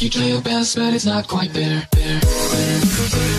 try your best, but it's not quite there.